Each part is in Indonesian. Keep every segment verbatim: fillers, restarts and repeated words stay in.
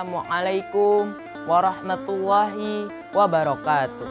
Assalamualaikum warahmatullahi wabarakatuh.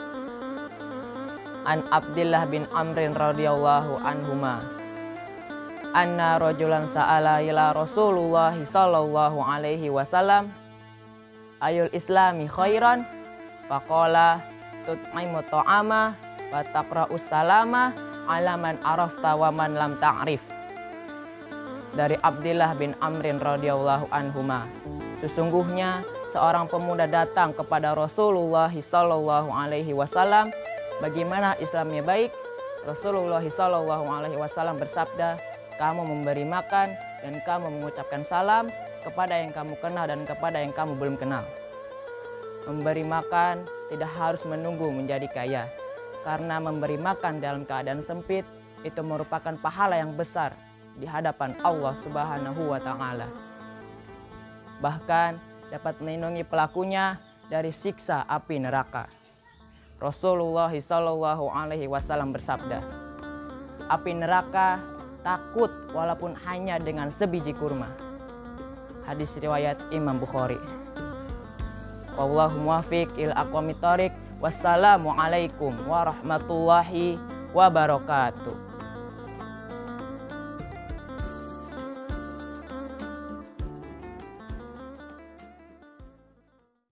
An Abdillah bin Amrin radhiyallahu anhuma anna rajulan sa'ala ila Rasulullah sallallahu alaihi wasallam ayul islami khairan faqala tut'imu ta'ama wa taqra'us salama ala man arafta wa man lam ta'rif. Dari Abdillah bin Amrin radhiyallahu anhuma, sesungguhnya seorang pemuda datang kepada Rasulullah sallallahu alaihi wasallam, bagaimana Islamnya baik? Rasulullah sallallahu alaihi wasallam bersabda, kamu memberi makan dan kamu mengucapkan salam kepada yang kamu kenal dan kepada yang kamu belum kenal. Memberi makan tidak harus menunggu menjadi kaya, karena memberi makan dalam keadaan sempit itu merupakan pahala yang besar di hadapan Allah Subhanahu wa Ta'ala. Bahkan dapat melindungi pelakunya dari siksa api neraka. Rasulullah sallallahu alaihi wasallam bersabda, api neraka takut walaupun hanya dengan sebiji kurma. Hadis riwayat Imam Bukhari. Wallahu muwaffiq ila aqwamit thoriq. Wassalamualaikum warahmatullahi wabarakatuh.